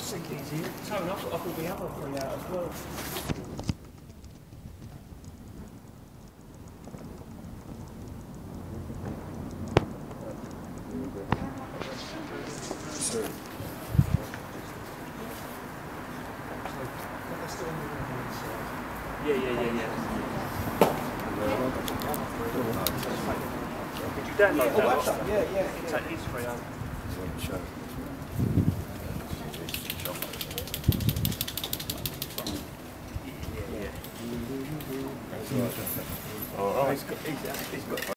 CDs here. Tone, I've got all the other three out as well. Sorry. Yeah. Did you download that? Yeah. Take these three out. Yeah. All right. He's got